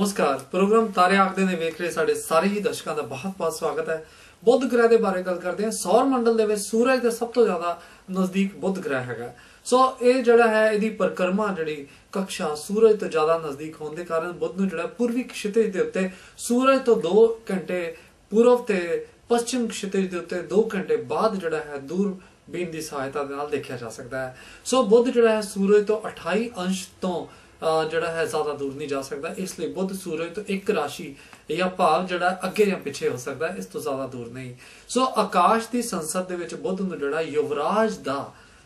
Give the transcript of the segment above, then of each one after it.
नमस्कार। प्रोग्राम तारे आखदे ने वेख रहे साडे सारे ही दर्शकों का बहुत-बहुत स्वागत है। बुध ग्रह के बारे गल करते हैं। सौर मंडल दे विच सूरज के सब तो ज्यादा नजदीक बुध ग्रह है। सो ये जड़ा है इहदी परिक्रमा जड़ी कक्षा सूरज तो ज्यादा नजदीक होने के कारण बुध नूं जड़ा पूर्वी क्षितिज के उत्ते सूरज तो 2 घंटे पूर्व ते पश्चिम क्षितिज के उत्ते 2 घंटे बाद जड़ा है दूरबीन की सहायता दे नाल देखा जा सकता है। सो बुध जड़ा है सूरज तो 28 अंश तो जड़ा है ज्यादा दूर नहीं जा सकता, इसलिए बुध सूरज तो एक राशि या भाव जड़ा अगे या पिछे हो सकता है, इस तो ज्यादा दूर नहीं। सो आकाश की संसद दे विच बुध नूं जड़ा युवराज दा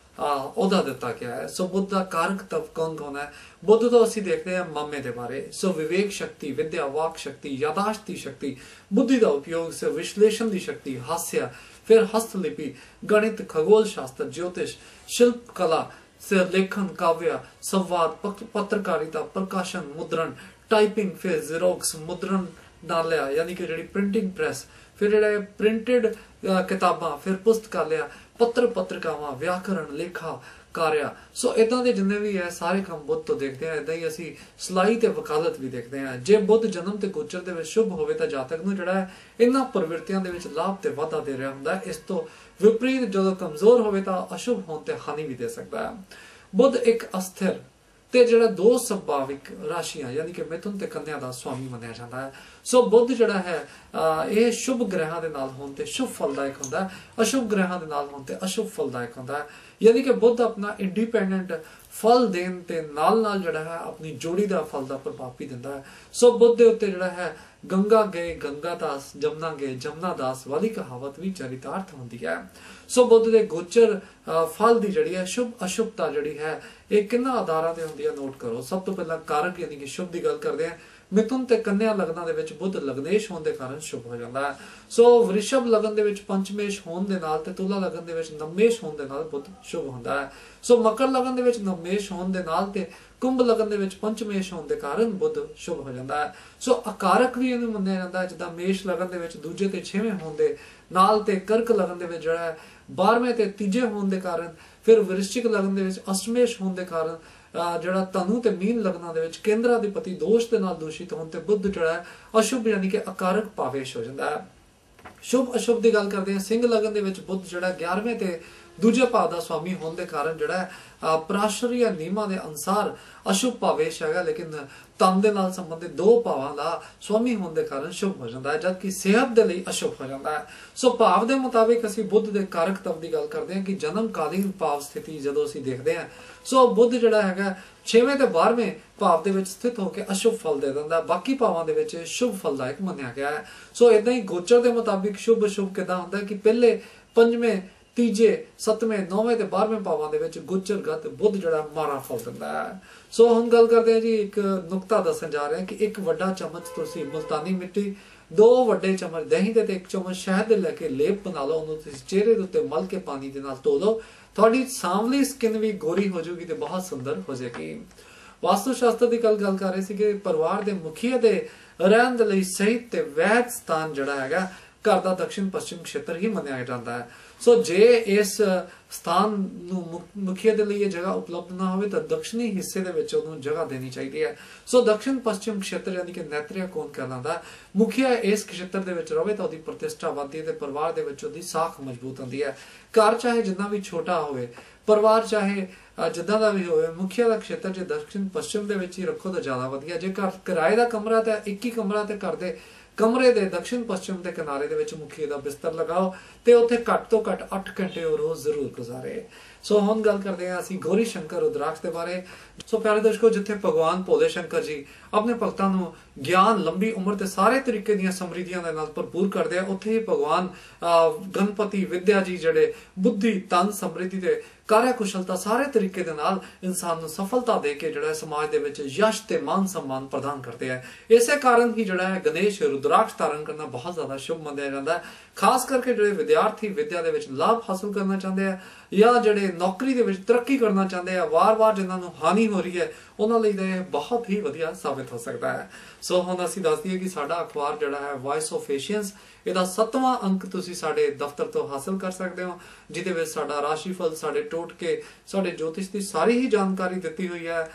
ओहदा दिता गया है। सो बुध का कारक तब कौन कौन है? बुध तो असीं देखते हैं मामे के बारे। सो विवेक शक्ति, विद्या, वाक शक्ति, यादाश्त की शक्ति, बुद्धि का उपयोग से विश्लेषण की शक्ति, हास्य, फिर हस्तलिपि, गणित, खगोल शास्त्र, ज्योतिष, शिल्प कला से लेखन, काव्य, संवाद, पत्रकारिता, प्रकाशन, मुद्रण, टाइपिंग, फिर जीरोक्स, मुद्रण डालिया यानी कि जी प्रिंटिंग प्रेस, फिर जो प्रिंटेड किताबां, फिर पुस्तकालय, पत्र पत्रिकावां, व्याकरण, लेखा कार्य। सो इदा के जिन्ने भी है सारे काम बुध तो देखते हैं। इदा ही असी सिलाई ते वकालत भी देखते हैं। जे बुध जन्म ते गोचर दे विच शुभ होवे तां जातक नूं जिहड़ा है इन्हां प्रवृत्तियां दे विच लाभ ते वाधा दे रहा हुंदा है। इस तो विपरीत जो कमजोर होवे तां अशुभ होने ते हानि भी दे सकता है। बुध एक अस्थिर ते जिहड़ा 2 संभाविक राशियां यानी कि मिथुन ते कन्या दा स्वामी मन्निया जाता है। सो बुध जिहड़ा है यह शुभ ग्रहां दे नाल होण ते शुभ फलदायक हुंदा है, अशुभ ग्रहां दे नाल होण ते अशुभ फलदायक हुंदा है। यानी कि बुध अपना इंडिपेंडेंट फल देन ते नाल जिहड़ा है अपनी जोड़ी दा फल दा प्रभाव भी दिंदा है। सो बुध दे उत्ते जिहड़ा है गंगा गए गंगा दास, जमुना गए जमुना दास वाली कहावत भी चरितार्थ होंदी है। सो बुध दे गोचर फल दी जड़ी है शुभ अशुभता जड़ी है ये किन्ना आधारां ते हुंदी है नोट करो। सब तो पहला कारक यानी कि शुभ की गल करते हैं। मिथुन ते कन्या लगना दे विच बुध लग्नेश होने के कारण शुभ हो जाता है। सो वृषभ लगन दे विच पंचमेश होने दे नाल ते तुला लगन दे विच नवमेश होने दे नाल बुध शुभ होता है। सो मकर लगन दे विच नवमेश होने दे नाल ते कुंभ लगन दे विच पंचमेश होने के कारण बुध शुभ हो जाता है। सो अकारक भी इहनूं मन्निया जाता है जिद्दां मेष लगन दे विच दूजे ते 6वें होने दे नाल ते कर्क लगन दे विच जिहड़ा है 12वें ते 3जे होने के कारण, फिर वृश्चिक लगन दे विच अष्टमेश होने के कारण, जड़ा धनु ते मीन लगना दे विच केंद्राधिपति दोष दे नाल दूषित होने ते बुध जड़ा है अशुभ यानी कि अकारक पावेश हो जाता है। शुभ अशुभ की गल करते हैं। सिंह लगन दे विच बुध जड़ा 11वें ते दूजे भाव का स्वामी होने के कारण जड़ा है पराशरीय नियमां दे अनुसार अशुभ पावेश है, लेकिन तन दे नाल संबंधित 2 भावां दा स्वामी होने के कारण शुभ हो जाता है, जबकि सेहत दे लई अशुभ हो जाता है। सो भाव के मुताबिक असीं बुध दे कारक तत्व की गल करते हैं कि जन्मकालीन भाव स्थिति जदों असीं देखते हैं। सो बुध जिहड़ा हैगा 6वें ते 12वें भाव दे विच स्थित होकर अशुभ फल दे दिंदा, बाकी भावां दे विच शुभ फलदायक मन्निया गया है। सो इदां ही गोचर के मुताबिक शुभ अशुभ किदां हुंदा है कि पहले 5वें 3जे 7वें 9वें ते 12वें भावां दे विच गोचरगत बुध जिहड़ा माड़ा फल दिंदा है। सो हुण गल करते हैं जी एक नुकता दस्सण जा रहे हैं कि एक वड्डा चम्मच तुसीं मुल्तानी मिट्टी, 2 वड्डे चम्मच दही दे ते 1 चम्मच शहद दे लैके लेप बना लो, उहनूं तुसीं चेहरे दे उत्ते मल के पानी दे नाल धो लो, तुहाडी सांवली स्किन भी गोरी हो जाएगी ते बहुत सुंदर हो जाएगी। वास्तु शास्त्र की गल कर रहे थे कि परिवार के मुखिया के रहन दे लई सही ते वैध स्थान जिहड़ा हैगा घर का दक्षिण पश्चिम क्षेत्र ही मन्निया जाता है। सो जे इस स्थान मुखिया के लिए जगह उपलब्ध ना हो तो दक्षिणी हिस्से दे विच उहनूं जगह देनी चाहिए है। सो दक्षिण पश्चिम क्षेत्र यानी कि नैत्रिया कोण कहलाता है। मुखिया इस क्षेत्र दे विच रहे तो उसकी प्रतिष्ठा वधदी है, परिवार दे विच उसदी साख मजबूत होती है। घर चाहे जितना भी छोटा होवे, परिवार चाहे जिदा का भी होवे, मुखिया का क्षेत्र जो दक्षिण पश्चिम दे विच ही रखो तो ज्यादा वधिया। जे घर किराए का कमरा तो एक ही कमरा ते घर दे कमरे दे दक्षिण पश्चिम के किनारे दे विच मुखिया का बिस्तर लगाओ ते उत्थे घट तो घट 8 घंटे रोज जरूर गुजारे। सो हुण गल करते हैं असीं गौरी शंकर रुद्राक्ष के बारे। सो प्यारे दर्शकों, जिथे भगवान भोले शंकर जी अपने भक्तों नूं ज्ञान, लंबी उम्र ते सारे तरीके दीयां समृद्धियां दे नाल भरपूर करदे आ, उत्थे ही भगवान गणपति विद्या जी जिहड़े बुद्धि, तन, समृद्धि ते कार्यकुशलता सारे तरीके दे नाल इंसान नूं सफलता दे के जिहड़ा समाज दे विच यश ते मान सम्मान प्रदान करते हैं। इसे कारण ही जिहड़ा है गणेश रुद्राक्ष धारण करना बहुत ज्यादा शुभ मन्निया जाता है। खास करके जिहड़े विद्यार्थी विद्या दे विच लाभ हासिल करना चाहते हैं या जिहड़े नौकरी दे विच तरक्की करना चाहते हैं, वार-वार जिन्हां नूं हानि हो रही है उन्हां लई तां बहुत ही वधिया साबित हो सकता है। सो हुण असीं दस दईए कि साडा अखबार जिहड़ा है वॉइस ऑफ एशियंस, इहदा 7वां अंक तुसीं साडे दफ्तर तो हासिल कर सकते हो, जिहदे विच साडा राशिफल, साडे टोटके, साडे ज्योतिष की सारी ही जानकारी दित्ती हुई है।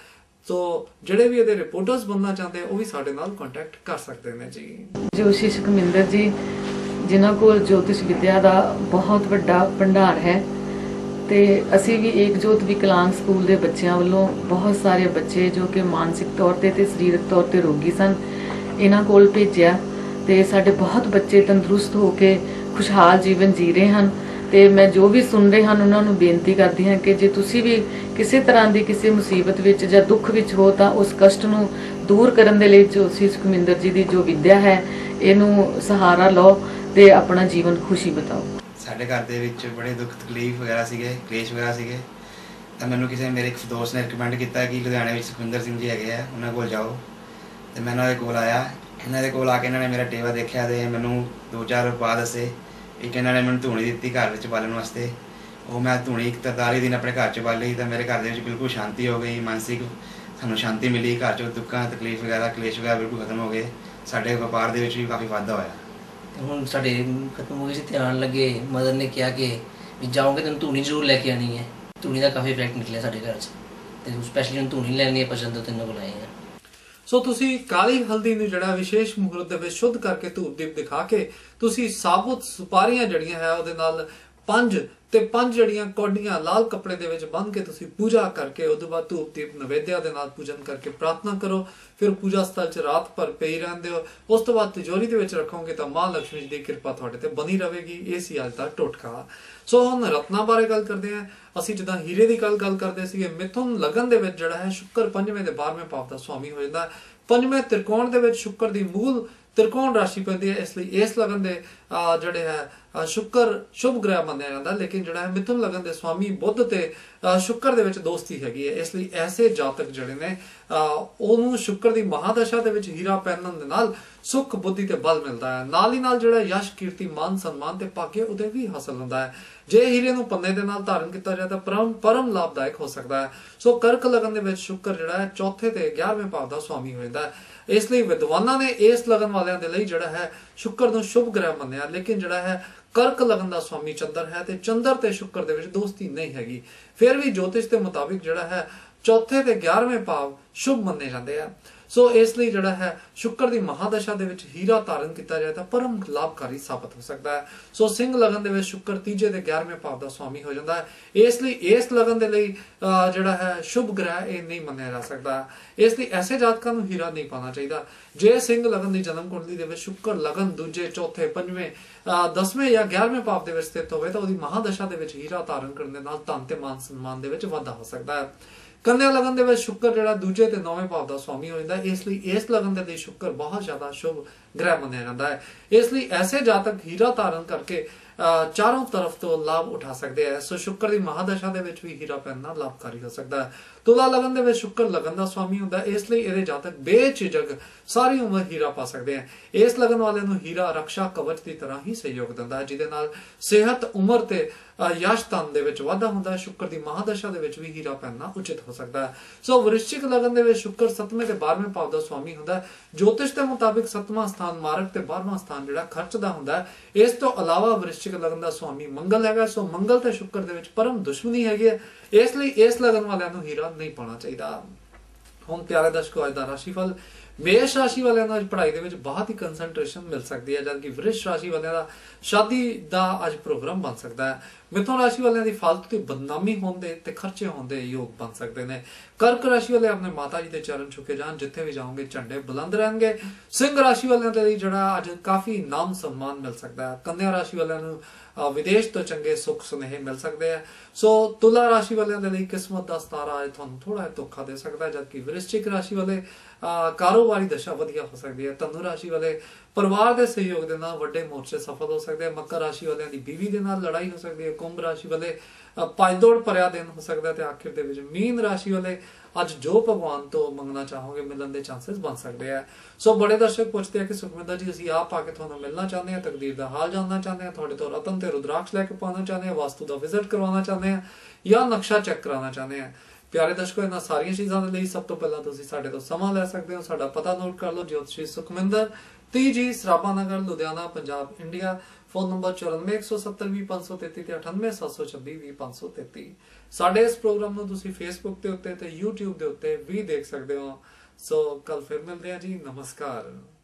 ਸੋ ਜਿਹੜੇ ਵੀ ਇਹਦੇ ਰਿਪੋਰਟਰਸ ਬਣਨਾ ਚਾਹੁੰਦੇ ਉਹ ਵੀ ਸਾਡੇ ਨਾਲ ਕੰਟੈਕਟ ਕਰ ਸਕਦੇ ਨੇ ਜੀ। ਜੋਸ਼ੀ ਸੁਖਮਿੰਦਰ ਜੀ ਜਿਨ੍ਹਾਂ ਕੋਲ ਜੋਤਿਸ਼ ਵਿਦਿਆ ਦਾ ਬਹੁਤ ਵੱਡਾ ਭੰਡਾਰ ਹੈ ਤੇ ਅਸੀਂ ਵੀ ਏਕਜੋਤ ਵਿਕਲਾਂਗ ਸਕੂਲ ਦੇ ਬੱਚਿਆਂ ਵੱਲੋਂ ਬਹੁਤ ਸਾਰੇ ਬੱਚੇ ਜੋ ਕਿ ਮਾਨਸਿਕ ਤੌਰ ਤੇ ਸਰੀਰਕ ਤੌਰ ਤੇ ਰੋਗੀ ਸਨ ਇਹਨਾਂ ਕੋਲ ਭੇਜਿਆ ਤੇ ਸਾਡੇ ਬਹੁਤ ਬੱਚੇ ਤੰਦਰੁਸਤ ਹੋ ਕੇ ਖੁਸ਼ਹਾਲ ਜੀਵਨ ਜੀ ਰਹੇ ਹਨ। ਤੇ ਮੈਂ ਜੋ ਵੀ ਸੁਣ ਰਹੇ ਹਨ ਉਹਨਾਂ ਨੂੰ ਬੇਨਤੀ ਕਰਦੀ ਹਾਂ ਕਿ ਜੇ ਤੁਸੀਂ ਵੀ ਕਿਸੇ ਤਰ੍ਹਾਂ ਦੀ ਕਿਸੇ ਮੁਸੀਬਤ ਵਿੱਚ ਜਾਂ ਦੁੱਖ ਵਿੱਚ ਹੋ ਤਾਂ ਉਸ ਕਸ਼ਟ ਨੂੰ ਦੂਰ ਕਰਨ ਦੇ ਲਈ ਜੋਸ਼ੀ ਸੁਖਮਿੰਦਰ ਜੀ ਦੀ ਜੋ ਵਿਦਿਆ ਹੈ ਇਹਨੂੰ ਸਹਾਰਾ ਲਓ ਤੇ ਆਪਣਾ ਜੀਵਨ ਖੁਸ਼ੀ ਬਿਤਾਓ। ਸਾਡੇ ਘਰ ਦੇ ਵਿੱਚ ਬੜੇ ਦੁੱਖ ਤਕਲੀਫ ਵਗੈਰਾ ਸੀਗੇ, ਕਲੇਸ਼ ਵਗੈਰਾ ਸੀਗੇ ਤਾਂ ਮੈਨੂੰ ਕਿਸੇ ਮੇਰੇ ਇੱਕ ਦੋਸਤ ਨੇ ਰਿਕਮੈਂਡ ਕੀਤਾ ਕਿ ਲੁਧਿਆਣੇ ਵਿੱਚ ਸੁਖਮਿੰਦਰ ਸਿੰਘ ਜੀ ਹੈਗੇ ਆ, ਉਹਨਾਂ ਕੋਲ ਜਾਓ। ਤੇ ਮੈਂ ਇਹਨਾਂ ਦੇ ਕੋਲ ਆਇਆ। ਇਹਨਾਂ ਦੇ ਕੋਲ ਆ ਕੇ ਇਹਨਾਂ ਨੇ ਮੇਰਾ ਟੇਵਾ ਦੇਖਿਆ ਤੇ ਮੈਨੂੰ 2-4 ਉਪਾਅ ਦੱਸੇ। ਇੱਕ ਇਹਨਾਂ ਨੇ ਮੈਨੂੰ ਧੂਣੀ ਦਿੱਤੀ ਘਰ ਵਿੱਚ ਬਾਲਣ ਵਾਸਤੇ, ਉਹ ਮੈਂ ਧੂਣੀ 43 ਦਿਨ ਆਪਣੇ ਘਰ 'ਚ ਬਾਲੀ ਤਾਂ ਮੇਰੇ ਘਰ ਦੇ ਵਿੱਚ ਬਿਲਕੁਲ ਸ਼ਾਂਤੀ ਹੋ ਗਈ, ਮਾਨਸਿਕ ਸਾਨੂੰ ਸ਼ਾਂਤੀ ਮਿਲੀ। ਘਰ 'ਚ ਦੁੱਖਾਂ ਤਕਲੀਫ ਵਗੈਰਾ ਕਲੇਸ਼ ਵਗੈਰਾ ਬਿਲਕੁਲ ਖਤਮ ਹੋ ਗਏ। ਸਾਡੇ ਵਪਾਰ ਦੇ ਵਿੱਚ ਵੀ ਕਾਫੀ ਵਾਧਾ ਹੋਇਆ। ਹੁਣ ਸਾਡੇ ਖਤਮ ਹੋ ਗਏ ਸੀ, ਧਿਆਨ ਲੱਗੇ। ਮਦਰ ਨੇ ਕਿਹਾ ਕਿ ਵੀ ਜਾਓਗੇ ਤੈਨੂੰ ਧੂਣੀ ਜ਼ਰੂਰ ਲੈ ਕੇ ਆਉਣੀ ਹੈ। ਧੂਣੀ ਦਾ ਕਾਫੀ ਇਫੈਕਟ ਨਿਕਲਿਆ ਸਾਡੇ ਘਰ 'ਚ ਤੇ ਸਪੈਸ਼ਲੀ ਹੁਣ ਧੂਣੀ ਲੈਣੀ ਹੈ ਪਸੰਦ ਤੈਨੂੰ ਬੁਲਾਏ ਆ। ਸੋ ਤੁਸੀਂ ਕਾਲੀ ਹਲਦੀ ਨੂੰ ਜਿਹੜਾ ਵਿਸ਼ੇਸ਼ ਮੁਹੂਰਤ ਦੇ ਵਿੱਚ ਸ਼ੁੱਧ ਕਰਕੇ ਧੂਪ ਦੀਪ ਦਿਖਾ ਕੇ ਤੁਸੀਂ ਸਾਬੁਤ ਸੁਪਾਰੀਆਂ ਜਿਹੜੀਆਂ ਹੈ ਉਹਦੇ ਨਾਲ 5 ਜਿਹੜੀਆਂ ਕੌਡੀਆਂ ਲਾਲ ਕੱਪੜੇ ਦੇ ਵਿੱਚ ਬੰਨ੍ਹ ਕੇ ਤੁਸੀਂ ਪੂਜਾ ਕਰਕੇ ਉਹਦੇ ਬਾਅਦ ਧੂਪ ਦੀਪ ਨਵੇਦਿਆ ਦੇ ਨਾਲ ਪੂਜਨ ਕਰਕੇ ਪ੍ਰਾਰਥਨਾ ਕਰੋ। ਫਿਰ ਪੂਜਾ ਸਥਲ 'ਚ ਰਾਤ ਭਰ ਪਈ ਰਹਿੰਦੇ ਹੋ। ਉਸ ਤੋਂ ਬਾਅਦ ਤਿਜੋਰੀ ਦੇ ਵਿੱਚ ਰੱਖੋਗੇ ਤਾਂ ਮਾਂ ਲక్ష్ਮੀ ਜੀ ਦੀ ਕਿਰਪਾ ਤੁਹਾਡੇ ਤੇ ਬਣੀ ਰਹੇਗੀ। ਇਹ ਸੀ ਅੱਜ ਦਾ ਟੋਟਕਾ। ਸੋ ਹੁਣ ਰਤਨਾਂ ਬਾਰੇ ਗੱਲ ਕਰਦੇ ਹਾਂ। ਅਸੀਂ ਜਿੱਦਾਂ ਹੀਰੇ ਦੀ ਗੱਲ ਕਰਦੇ ਸੀਗੇ, ਮਿਥੁਨ ਲਗਨ ਦੇ ਵਿੱਚ ਜਿਹੜਾ ਹੈ ਸ਼ੁੱਕਰ 5ਵੇਂ ਤੇ 12ਵੇਂ ਭਾਵ ਦਾ ਸਵਾਮੀ ਹੋ ਜਾਂਦਾ। 5ਵੇਂ ਤ੍ਰਿਕੋਣ ਦੇ ਵਿੱਚ ਸ਼ੁੱਕਰ ਦੀ ਮੂਲ ਤ੍ਰਿਕੋਣ ਰਾਸ਼ੀ ਪੈਂਦੀ ਹੈ, ਇਸ ਲਈ ਇਸ ਲਗਨ ਦੇ ਜਿਹੜੇ ਹੈ ਸ਼ੁੱਕਰ ਸ਼ੁਭ ਗ੍ਰਹਿ ਮੰਨਿਆ ਜਾਂਦਾ। ਲੇਕਿਨ ਜਿਹੜਾ ਹੈ ਮਿਥੁਨ ਲਗਨ ਦੇ ਸਵਾਮੀ ਬੁੱਧ ਤੇ ਸ਼ੁੱਕਰ ਦੇ ਵਿੱਚ ਦੋਸਤੀ ਹੈਗੀ ਹੈ। ਇਸ ਲਈ ਐਸੇ ਜਾਤਕ ਜਿਹੜੇ ਨੇ ਉਹਨੂੰ ਸ਼ੁੱਕਰ ਦੀ ਮਹਾਦਸ਼ਾ ਦੇ ਵਿੱਚ ਹੀਰਾ ਪਹਿਨਣ ਦੇ ਨਾਲ ਸੁੱਖ ਬੁੱਧੀ ਤੇ ਬਲ ਮਿਲਦਾ ਹੈ। ਨਾਲ ਹੀ ਨਾਲ ਜਿਹੜਾ ਯਸ਼ ਕੀਰਤੀ ਮਾਨ ਸਨਮਾਨ ਤੇ ਭਾਗਯ ਉਹਦੇ ਵੀ ਹਾਸਲ ਹੁੰਦਾ ਹੈ। ਜੇ ਹੀਰੇ ਨੂੰ ਪੰਨੇ ਦੇ ਨਾਲ ਧਾਰਨ ਕੀਤਾ ਜਾਏ ਤਾਂ ਪਰਮ ਲਾਭਦਾਇਕ ਹੋ ਸਕਦਾ ਹੈ। ਸੋ ਕਰਕ ਲਗਨ ਦੇ ਵਿੱਚ ਸ਼ੁੱਕਰ ਜਿਹੜਾ ਹੈ 4ਥੇ ਤੇ 11ਵੇਂ ਭਾਵ ਦਾ ਸਵਾਮੀ ਹੋ ਜਾਂਦਾ ਹੈ। ਇਸ ਲਈ ਵਿਦਵਾਨਾਂ ਨੇ ਇਸ ਲਗਨ ਵਾਲਿਆਂ ਦੇ ਲਈ ਜਿਹੜਾ ਹੈ ਸ਼ੁੱਕਰ ਨੂੰ ਸ਼ੁਭ ਗ੍ਰਹਿ ਮੰਨਿਆ। ਲੇਕਿਨ ਜਿਹੜਾ ਹੈ ਕਰਕ ਲਗਨ ਦਾ ਸਵਾਮੀ ਚੰਦਰ ਹੈ ਤੇ ਚੰਦਰ ਤੇ ਸ਼ੁੱਕਰ ਦੇ ਵਿੱਚ ਦੋਸਤੀ ਨਹੀਂ ਹੈਗੀ। ਫਿਰ ਵੀ ਜੋਤਿਸ਼ ਦੇ ਮੁਤਾਬਿਕ ਜਿਹੜਾ ਹੈ 4ਥੇ ਤੇ 11ਵੇਂ ਭਾਵ ਸ਼ੁਭ ਮੰਨੇ ਜਾਂਦੇ ਆ। ਸੋ ਇਸ ਲਈ ਜਿਹੜਾ ਹੈ ਸ਼ੁੱਕਰ ਦੀ ਮਹਾਦਸ਼ਾ ਦੇ ਵਿੱਚ ਹੀਰਾ ਧਾਰਨ ਕੀਤਾ ਜਾਏ ਤਾਂ ਪਰਮ ਲਾਭਕਾਰੀ ਸਾਬਤ ਹੋ ਸਕਦਾ ਹੈ। ਸੋ ਸਿੰਘ ਲਗਨ ਦੇ ਵਿੱਚ ਸ਼ੁੱਕਰ 3ਜੇ ਤੇ 11ਵੇਂ ਭਾਵ ਦਾ ਸਵਾਮੀ ਹੋ ਜਾਂਦਾ ਹੈ। ਇਸ ਲਈ ਇਸ ਲਗਨ ਦੇ ਲਈ ਜਿਹੜਾ ਹੈ ਸ਼ੁਭ ਗ੍ਰਹਿ ਇਹ ਨਹੀਂ ਮੰਨਿਆ ਜਾ ਸਕਦਾ। ਇਸ ਲਈ ਐਸੇ ਜਾਤਕਾਂ ਨੂੰ ਹੀਰਾ ਨਹੀਂ ਪਾਉਣਾ ਚਾਹੀਦਾ। ਜੇ ਸਿੰਘ ਲਗਨ ਦੀ ਜਨਮ ਕੁੰਡਲੀ ਦੇ ਵਿੱਚ ਸ਼ੁੱਕਰ ਲਗਨ 2ਜੇ 4ਥੇ 5ਵੇਂ 10ਵੇਂ ਜਾਂ 11ਵੇਂ ਭਾਵ ਦੇ ਵਿੱਚ ਸਥਿਤ ਹੋਵੇ ਤਾਂ ਉਹਦੀ ਮਹਾਦਸ਼ਾ ਦੇ ਵਿੱਚ ਹੀਰਾ ਧਾਰਨ ਕਰਨ ਦੇ ਨਾਲ ਧਨ ਤੇ ਮਾਨ ਸਨਮਾਨ ਦੇ ਵਿੱਚ ਵਾਧਾ ਹੋ ਸਕਦਾ ਹੈ। ਕੰਨਿਆ ਲਗਨ ਦੇ ਵਿੱਚ ਸ਼ੁੱਕਰ ਜਿਹੜਾ 2ਜੇ ਤੇ 9ਵੇਂ ਭਾਵ ਦਾ ਸਵਾਮੀ ਹੋ ਜਾਂਦਾ। ਇਸ ਲਈ ਇਸ ਲਗਨ ਦੇ ਲਈ ਸ਼ੁੱਕਰ ਬਹੁਤ ਜ਼ਿਆਦਾ ਸ਼ੁਭ ਗ੍ਰਹਿ ਮੰਨਿਆ ਜਾਂਦਾ ਹੈ। ਇਸ ਲਈ ਐਸੇ ਜਾਤਕ ਹੀਰਾ ਧਾਰਨ ਕਰਕੇ ਚਾਰੋਂ ਤਰਫ ਤੋਂ ਲਾਭ ਉਠਾ ਸਕਦੇ ਆ। ਸੋ ਸ਼ੁੱਕਰ ਦੀ ਮਹਾਦਸ਼ਾ ਦੇ ਵਿੱਚ ਵੀ ਹੀਰਾ ਪਹਿਨਣਾ ਲਾਭਕਾਰੀ ਹੋ ਸਕਦਾ ਹੈ। ਤੁਲਾ ਲਗਨ ਦੇ ਵਿੱਚ ਸ਼ੁੱਕਰ ਲਗਨ ਦਾ ਸਵਾਮੀ ਹੁੰਦਾ। ਇਸ ਲਈ ਇਹਦੇ ਜਾਤਕ ਬੇਝਿਜਕ ਸਾਰੀ ਉਮਰ ਹੀਰਾ ਪਾ ਸਕਦੇ ਆ। ਇਸ ਲਗਨ ਵਾਲਿਆਂ ਨੂੰ ਹੀਰਾ ਰਕਸ਼ਾ ਕਵਚ ਦੀ ਤਰ੍ਹਾਂ ਹੀ ਸਹਿਯੋਗ ਦਿੰਦਾ ਹੈ, ਜਿਹਦੇ ਨਾਲ ਸਿਹਤ ਉਮਰ ਤੇ ਯਸ਼ ਧਨ ਦੇ ਵਿੱਚ ਵਾਧਾ ਹੁੰਦਾ ਹੈ। ਸ਼ੁੱਕਰ ਦੀ ਮਹਾਦਸ਼ਾ ਦੇ ਵਿੱਚ ਵੀ ਹੀਰਾ ਪਹਿਨਣਾ ਉਚਿਤ ਹੋ ਸਕਦਾ ਹੈ। ਸੋ ਵ੍ਰਿਸ਼ਚਿਕ ਲਗਨ ਦੇ ਵਿੱਚ ਸ਼ੁੱਕਰ 7ਵੇਂ ਤੇ 12ਵੇਂ ਭਾਵ ਦਾ ਸਵਾਮੀ ਹੁੰਦਾ। ਜੋਤਿਸ਼ ਦੇ ਮੁਤਾਬਿਕ 7ਵਾਂ ਸਥਾਨ ਮਾਰਗ ਤੇ 12ਵਾਂ ਸਥਾਨ ਜਿਹੜਾ ਖਰਚ ਦਾ ਹੁੰਦਾ। ਇਸ ਤੋਂ ਇਲਾਵਾ ਵ੍ਰਿਸ਼ਚਿਕ ਲਗਨ ਦਾ ਸਵਾਮੀ ਮੰਗਲ ਹੈਗਾ। ਸੋ ਮੰਗਲ ਤੇ ਸ਼ੁੱਕਰ ਦੇ ਵਿੱਚ ਪਰਮ ਦੁਸ਼ਮਣੀ ਹੈਗੀ ਹੈ। ਇਸ ਲਈ ਇਸ ਲਗਨ ਵਾਲਿਆਂ ਨੂੰ ਹੀਰਾ ਨਹੀਂ ਪਾਉਣਾ ਚਾਹੀਦਾ। ਹੁਣ ਪਿਆਰੇ ਦਰਸ਼ਕੋ ਅੱਜ ਦਾ ਰਾਸ਼ੀਫਲ। ਮੇਸ਼ ਰਾਸ਼ੀ ਵਾਲਿਆਂ ਨੂੰ ਅੱਜ ਪੜ੍ਹਾਈ ਦੇ ਵਿੱਚ ਬਹੁਤ ਹੀ ਕੰਸੈਂਟਰੇਸ਼ਨ ਮਿਲ ਸਕਦੀ ਹੈ, ਜਦਕਿ ਵ੍ਰਿਸ਼ ਰਾਸ਼ੀ ਵਾਲਿਆਂ ਦਾ ਸ਼ਾਦੀ ਦਾ ਅੱਜ ਪ੍ਰੋਗਰਾਮ ਬਣ ਸਕਦਾ ਹੈ। ਮਿਥੁਨ ਰਾਸ਼ੀ ਵਾਲਿਆਂ ਦੀ ਫालतू ਦੀ ਬਦਨਾਮੀ ਹੋਣ ਦੇ ਤੇ ਖਰਚੇ ਹੋਣ ਦੇ ਯੋਗ ਬਣ ਸਕਦੇ ਨੇ। ਕਰਕ ਰਾਸ਼ੀ ਵਾਲੇ ਆਪਣੇ ਮਾਤਾ ਜੀ ਦੇ ਚਰਨ ਛੁਕੇ ਜਾਣ, ਜਿੱਥੇ ਵੀ ਜਾਓਗੇ ਝੰਡੇ ਬੁਲੰਦ ਰਹਿਣਗੇ। ਸਿੰਘ ਰਾਸ਼ੀ ਵਾਲਿਆਂ ਦੇ ਲਈ ਜਿਹੜਾ ਅੱਜ ਕਾਫੀ ਨਾਮ ਸਨਮਾਨ ਮਿਲ ਸਕਦਾ ਹੈ। ਕੰਨਿਆ ਰਾਸ਼ੀ ਵਾਲਿਆਂ ਨੂੰ ਵਿਦੇਸ਼ ਤੋਂ ਚੰਗੇ ਸੁੱਖ ਸੁਨੇਹੇ ਮਿਲ ਸਕਦੇ ਆ। ਸੋ ਤੁਲਾ ਰਾਸ਼ੀ ਵਾਲਿਆਂ ਦੇ ਲਈ ਕਿਸਮਤ ਦਾ ਸਤਾਰਾ ਅੱਜ ਤੁਹਾਨੂੰ ਥੋੜਾ ਜਿਹਾ ਧੋਖਾ ਦੇ ਸਕਦਾ ਹੈ, ਜਦਕਿ ਵ੍ਰਿਸ਼ਚਿਕ ਰਾਸ਼ੀ ਵਾਲੇ ਕਾਰੋਬਾਰੀ ਦਸ਼ਾ ਵਧੀਆ ਹੋ ਸਕਦੀ ਹੈ। ਧਨੂ ਰਾਸ਼ੀ ਵਾਲੇ ਪਰਿਵਾਰ ਦੇ ਸਹਿਯੋਗ ਦੇ ਨਾਲ ਵੱਡੇ ਮੋਰਚੇ ਸਫਲ ਹੋ ਸਕਦੇ ਆ। ਮਕਰ ਰਾਸ਼ੀ ਵਾਲਿਆਂ ਦੀ ਬੀਵੀ ਦੇ ਨਾਲ ਲੜਾਈ ਹੋ ਸਕਦੀ ਹੈ। ਕੁੰਭ ਰਾਸ਼ੀ ਵਾਲੇ ਭੱਜ-ਦੌੜ ਭਰਿਆ ਦਿਨ ਹੋ ਸਕਦਾ ਤੇ ਆਖਿਰ ਦੇ ਵਿੱਚ ਮੀਨ ਰਾਸ਼ੀ ਵਾਲੇ ਅੱਜ ਜੋ ਭਗਵਾਨ ਤੋਂ ਮੰਗਣਾ ਚਾਹੋਗੇ ਮਿਲਣ ਦੇ ਚਾਂਸਸ ਬਣ ਸਕਦੇ ਆ। ਸੋ ਬੜੇ ਦਰਸ਼ਕ ਪੁੱਛਦੇ ਆ ਕਿ ਸੁਖਮਿੰਦਰ ਜੀ ਅਸੀਂ ਆਪ ਆ ਕੇ ਤੁਹਾਨੂੰ ਮਿਲਣਾ ਚਾਹੁੰਦੇ ਆ, ਤਕਦੀਰ ਦਾ ਹਾਲ ਜਾਣਨਾ ਚਾਹੁੰਦੇ ਆ, ਤੁਹਾਡੇ ਤੋਂ ਰਤਨ ਤੇ ਰੁਦਰਾਕਸ਼ ਲੈ ਕੇ ਪਾਉਣਾ ਚਾਹੁੰਦੇ ਆ, ਵਾਸਤੂ ਦਾ ਵਿਜ਼ਿਟ ਕਰਵਾਉਣਾ ਚਾਹੁੰਦੇ ਆ ਜਾਂ ਨਕਸ਼ਾ ਚੈੱਕ ਕਰਾਉਣਾ ਚਾਹੁੰਦੇ ਆ। ਪਿਆਰੇ ਦਰਸ਼ਕੋ, ਇਹਨਾਂ ਸਾਰੀਆਂ ਚੀਜ਼ਾਂ ਦੇ ਲਈ ਸਭ ਤੋਂ ਪਹਿਲਾਂ ਤੁਸੀਂ ਸਾਡੇ ਤੋਂ ਸਮਾਂ ਲੈ ਸਕਦੇ ਹੋ। ਸਾਡਾ ਪਤਾ ਨੋਟ ਕਰ ਲਓ, ਜੋਤਸ਼ੀ Sukhminder, 30 G Sarabha Nagar Ludhiana Punjab India. Phone number 9417020533 ਤੇ 9876220533। ਸਾਡੇ ਇਸ ਪ੍ਰੋਗਰਾਮ ਨੂੰ ਤੁਸੀਂ ਫੇਸਬੁੱਕ ਦੇ ਉੱਤੇ ਤੇ YouTube ਦੇ ਉੱਤੇ ਵੀ ਦੇਖ ਸਕਦੇ ਹੋ। ਸੋ ਕੱਲ ਫਿਰ ਮਿਲਦੇ ਹਾਂ ਜੀ। ਨਮਸਕਾਰ।